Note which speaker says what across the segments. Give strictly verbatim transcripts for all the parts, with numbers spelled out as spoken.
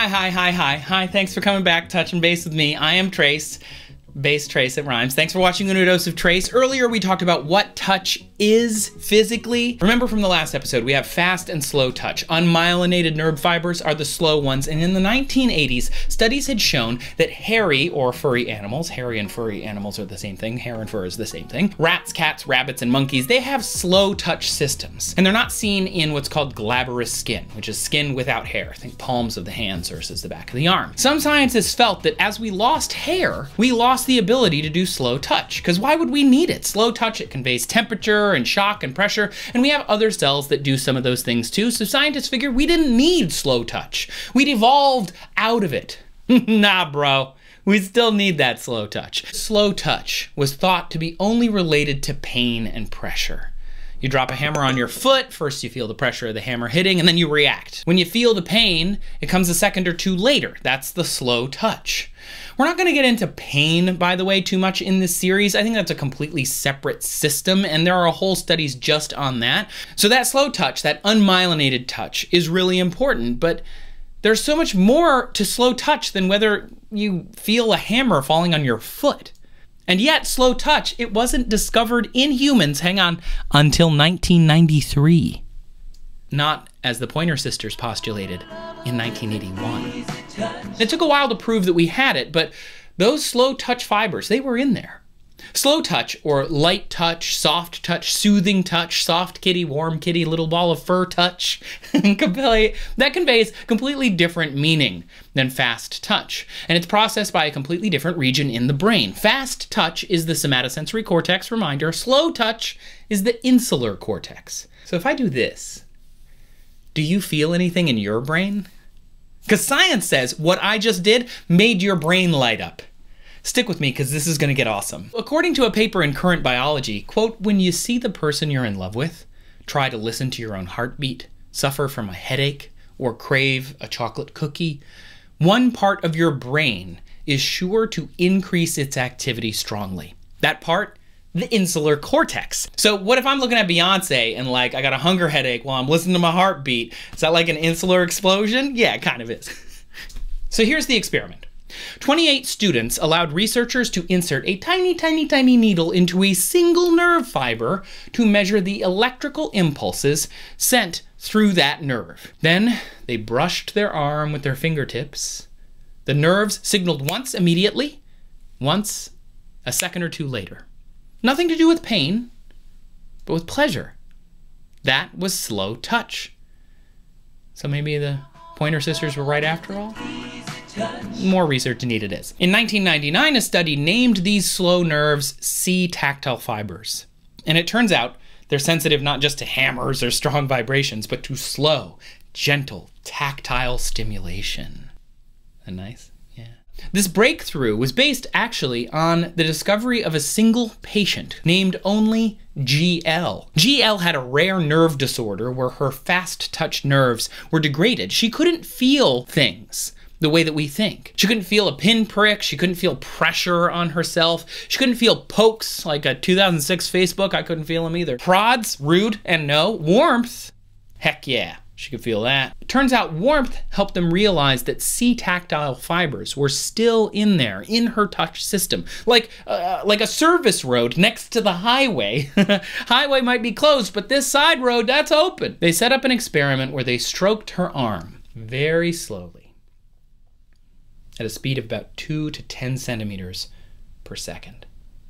Speaker 1: Hi, hi, hi, hi, hi. Thanks for coming back, touching base with me. I am Trace. Base Trace, it rhymes. Thanks for watching Uno Dose of Trace. Earlier we talked about what touch is physically. Remember from the last episode, we have fast and slow touch. Unmyelinated nerve fibers are the slow ones, and in the nineteen eighties, studies had shown that hairy or furry animals, hairy and furry animals are the same thing, hair and fur is the same thing, rats, cats, rabbits, and monkeys, they have slow touch systems. And they're not seen in what's called glabrous skin, which is skin without hair. Think palms of the hands versus the back of the arm. Some scientists felt that as we lost hair, we lost the ability to do slow touch, because why would we need it? Slow touch, it conveys temperature and shock and pressure, and we have other cells that do some of those things too, so scientists figured we didn't need slow touch. We'd evolved out of it. Nah, bro. We still need that slow touch. Slow touch was thought to be only related to pain and pressure. You drop a hammer on your foot, first you feel the pressure of the hammer hitting, and then you react. When you feel the pain, it comes a second or two later. That's the slow touch. We're not gonna get into pain, by the way, too much in this series. I think that's a completely separate system, and there are whole studies just on that. So that slow touch, that unmyelinated touch, is really important, but there's so much more to slow touch than whether you feel a hammer falling on your foot. And yet, slow touch, it wasn't discovered in humans, hang on, until nineteen ninety-three. Not, as the Pointer Sisters postulated, in nineteen eighty-one. It took a while to prove that we had it, but those slow touch fibers, they were in there. Slow touch, or light touch, soft touch, soothing touch, soft kitty, warm kitty, little ball of fur touch, that conveys completely different meaning than fast touch. And it's processed by a completely different region in the brain. Fast touch is the somatosensory cortex, reminder. Slow touch is the insular cortex. So if I do this, do you feel anything in your brain? Because science says what I just did made your brain light up. Stick with me, because this is going to get awesome. According to a paper in Current Biology, quote, when you see the person you're in love with, try to listen to your own heartbeat, suffer from a headache, or crave a chocolate cookie, one part of your brain is sure to increase its activity strongly. That part, the insular cortex. So what if I'm looking at Beyonce and like I got a hunger headache while I'm listening to my heartbeat? Is that like an insular explosion? Yeah, it kind of is. So here's the experiment. twenty-eight students allowed researchers to insert a tiny, tiny, tiny needle into a single nerve fiber to measure the electrical impulses sent through that nerve. Then they brushed their arm with their fingertips. The nerves signaled once immediately, once a second or two later. Nothing to do with pain, but with pleasure. That was slow touch. So maybe the Pointer Sisters were right after all? More research needed is. In nineteen ninety-nine, a study named these slow nerves C-tactile fibers. And it turns out they're sensitive not just to hammers or strong vibrations, but to slow, gentle, tactile stimulation. Isn't that nice? Yeah. This breakthrough was based actually on the discovery of a single patient named only G L. G L had a rare nerve disorder where her fast touch nerves were degraded. She couldn't feel things the way that we think. She couldn't feel a pinprick, she couldn't feel pressure on herself, she couldn't feel pokes like a two thousand six Facebook, I couldn't feel them either. Prods, rude and no. Warmth, heck yeah, she could feel that. It turns out warmth helped them realize that C-tactile fibers were still in there, in her touch system. Like, uh, like a service road next to the highway. Highway might be closed, but this side road, that's open. They set up an experiment where they stroked her arm very slowly, at a speed of about two to ten centimeters per second.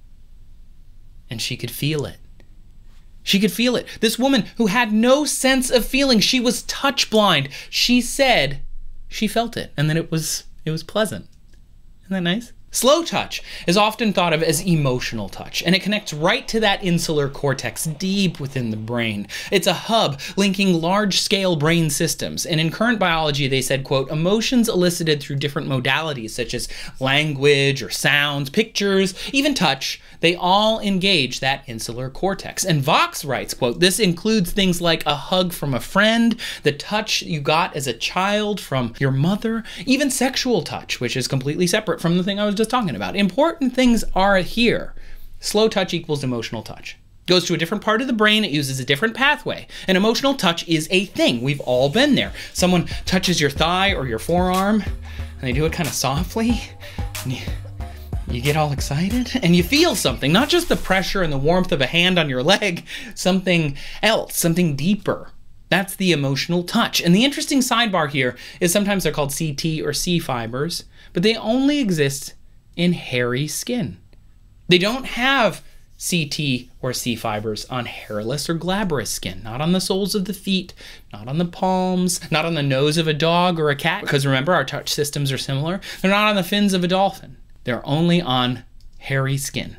Speaker 1: And she could feel it. She could feel it. This woman who had no sense of feeling, she was touch blind. She said she felt it, and then it was, it was pleasant. Isn't that nice? Slow touch is often thought of as emotional touch, and it connects right to that insular cortex deep within the brain. It's a hub linking large-scale brain systems, and in Current Biology they said, quote, emotions elicited through different modalities such as language or sounds, pictures, even touch, they all engage that insular cortex. And Vox writes, quote, this includes things like a hug from a friend, the touch you got as a child from your mother, even sexual touch, which is completely separate from the thing I was just talking about. Important things are here. Slow touch equals emotional touch. Goes to a different part of the brain, it uses a different pathway. And emotional touch is a thing. We've all been there. Someone touches your thigh or your forearm, and they do it kind of softly, and you, you get all excited, and you feel something, not just the pressure and the warmth of a hand on your leg, something else, something deeper. That's the emotional touch. And the interesting sidebar here is sometimes they're called C T or C fibers, but they only exist in hairy skin. They don't have C T or C fibers on hairless or glabrous skin, not on the soles of the feet, not on the palms, not on the nose of a dog or a cat, because remember, our touch systems are similar. They're not on the fins of a dolphin. They're only on hairy skin.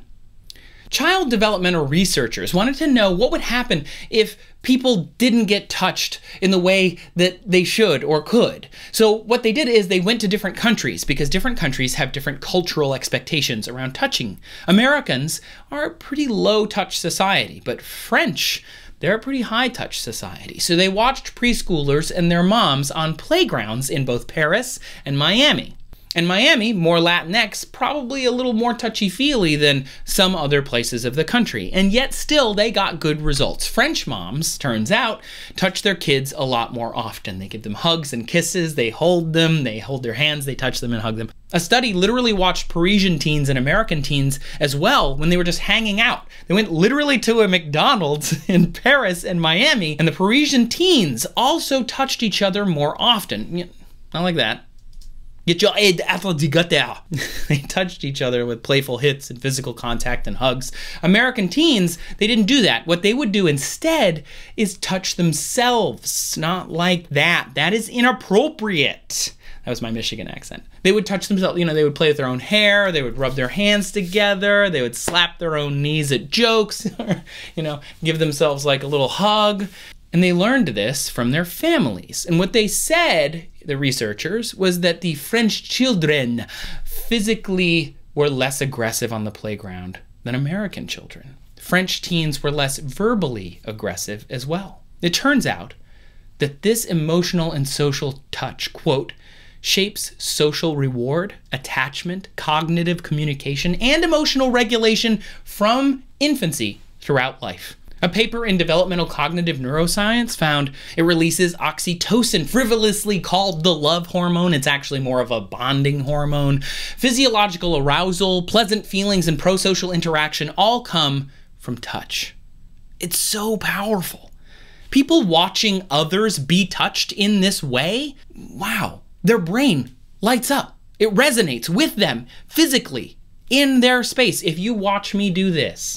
Speaker 1: Child developmental researchers wanted to know what would happen if people didn't get touched in the way that they should or could. So what they did is they went to different countries, because different countries have different cultural expectations around touching. Americans are a pretty low touch society, but French, they're a pretty high touch society. So they watched preschoolers and their moms on playgrounds in both Paris and Miami. And Miami, more Latinx, probably a little more touchy-feely than some other places of the country. And yet still, they got good results. French moms, turns out, touch their kids a lot more often. They give them hugs and kisses, they hold them, they hold their hands, they touch them and hug them. A study literally watched Parisian teens and American teens as well when they were just hanging out. They went literally to a McDonald's in Paris and Miami, and the Parisian teens also touched each other more often. Not like that. Get your head out of the gutter. They touched each other with playful hits and physical contact and hugs. American teens, they didn't do that. What they would do instead is touch themselves. Not like that. That is inappropriate. That was my Michigan accent. They would touch themselves, you know, they would play with their own hair, they would rub their hands together, they would slap their own knees at jokes, you know, give themselves like a little hug. And they learned this from their families. And what they said, the researchers, was that the French children physically were less aggressive on the playground than American children. French teens were less verbally aggressive as well. It turns out that this emotional and social touch, quote, shapes social reward, attachment, cognitive communication, and emotional regulation from infancy throughout life. A paper in Developmental Cognitive Neuroscience found it releases oxytocin, frivolously called the love hormone. It's actually more of a bonding hormone. Physiological arousal, pleasant feelings, and pro-social interaction all come from touch. It's so powerful. People watching others be touched in this way, wow, their brain lights up. It resonates with them physically in their space. If you watch me do this,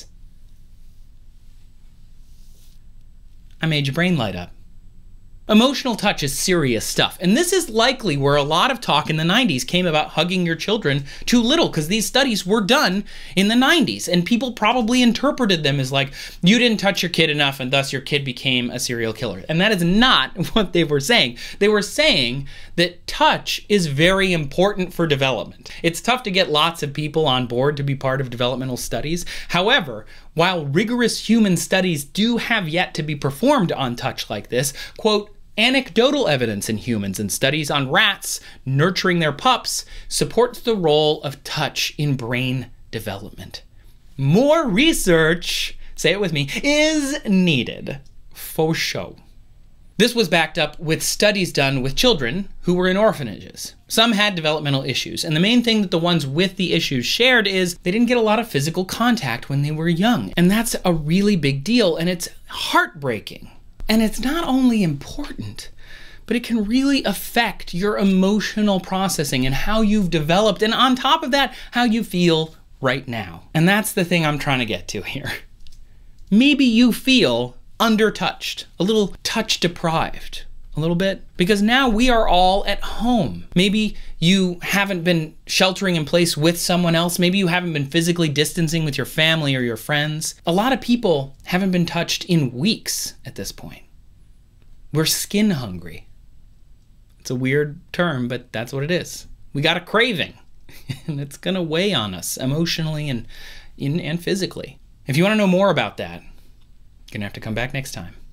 Speaker 1: I made your brain light up. Emotional touch is serious stuff, and this is likely where a lot of talk in the nineties came about hugging your children too little, because these studies were done in the nineties, and people probably interpreted them as like, you didn't touch your kid enough, and thus your kid became a serial killer. And that is not what they were saying. They were saying that touch is very important for development. It's tough to get lots of people on board to be part of developmental studies. However, while rigorous human studies do have yet to be performed on touch like this, quote, anecdotal evidence in humans and studies on rats nurturing their pups supports the role of touch in brain development. More research, say it with me, is needed, for sure. This was backed up with studies done with children who were in orphanages. Some had developmental issues, and the main thing that the ones with the issues shared is they didn't get a lot of physical contact when they were young. And that's a really big deal, and it's heartbreaking. And it's not only important, but it can really affect your emotional processing and how you've developed, and on top of that, how you feel right now. And that's the thing I'm trying to get to here. Maybe you feel undertouched, a little touch deprived, a little bit, because now we are all at home. Maybe you haven't been sheltering in place with someone else. Maybe you haven't been physically distancing with your family or your friends. A lot of people haven't been touched in weeks at this point. We're skin hungry. It's a weird term, but that's what it is. We got a craving, and it's gonna weigh on us emotionally and, and physically. If you wanna know more about that, you're gonna have to come back next time.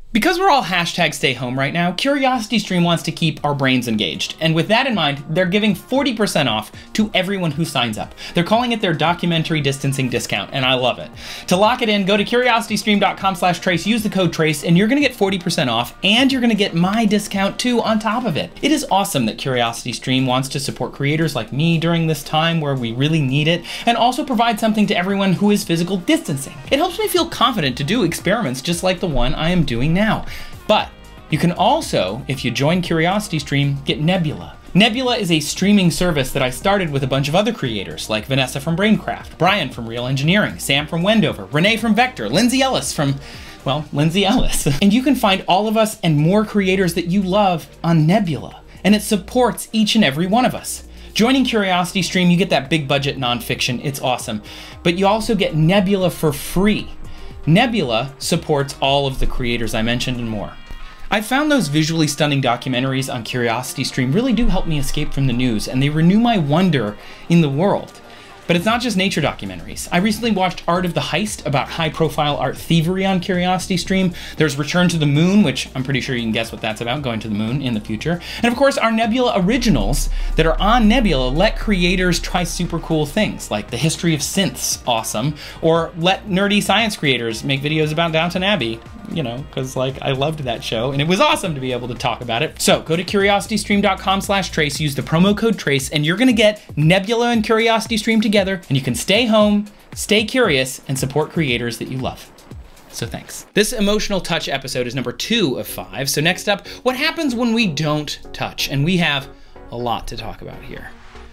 Speaker 1: Because we're all hashtag stay home right now, CuriosityStream wants to keep our brains engaged. And with that in mind, they're giving forty percent off to everyone who signs up. They're calling it their documentary distancing discount, and I love it. To lock it in, go to curiositystream dot com slash trace, use the code TRACE, and you're gonna get forty percent off, and you're gonna get my discount too on top of it. It is awesome that CuriosityStream wants to support creators like me during this time where we really need it, and also provide something to everyone who is physical distancing. It helps me feel confident to do experiments just like the one I am doing now. Now. But you can also, if you join CuriosityStream, get Nebula. Nebula is a streaming service that I started with a bunch of other creators like Vanessa from Braincraft, Brian from Real Engineering, Sam from Wendover, Renee from Vector, Lindsay Ellis from, well, Lindsay Ellis. And you can find all of us and more creators that you love on Nebula. And it supports each and every one of us. Joining CuriosityStream, you get that big budget nonfiction, it's awesome. But you also get Nebula for free. Nebula supports all of the creators I mentioned and more. I found those visually stunning documentaries on CuriosityStream really do help me escape from the news, and they renew my wonder in the world. But it's not just nature documentaries. I recently watched Art of the Heist about high-profile art thievery on CuriosityStream. There's Return to the Moon, which I'm pretty sure you can guess what that's about, going to the moon in the future. And of course, our Nebula originals that are on Nebula let creators try super cool things, like the history of synths, awesome, or let nerdy science creators make videos about Downton Abbey, you know, because like I loved that show and it was awesome to be able to talk about it. So go to curiositystream dot com slash trace, use the promo code TRACE, and you're gonna get Nebula and CuriosityStream together, and you can stay home, stay curious, and support creators that you love. So thanks. This emotional touch episode is number two of five. So next up, what happens when we don't touch? And we have a lot to talk about here.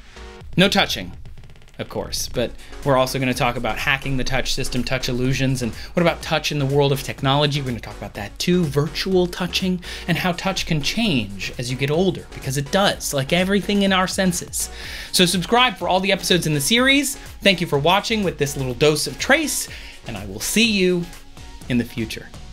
Speaker 1: No touching, of course, but we're also going to talk about hacking the touch system, touch illusions, and what about touch in the world of technology? We're going to talk about that too, virtual touching, and how touch can change as you get older, because it does, like everything in our senses. So subscribe for all the episodes in the series. Thank you for watching with this little dose of Trace, and I will see you in the future.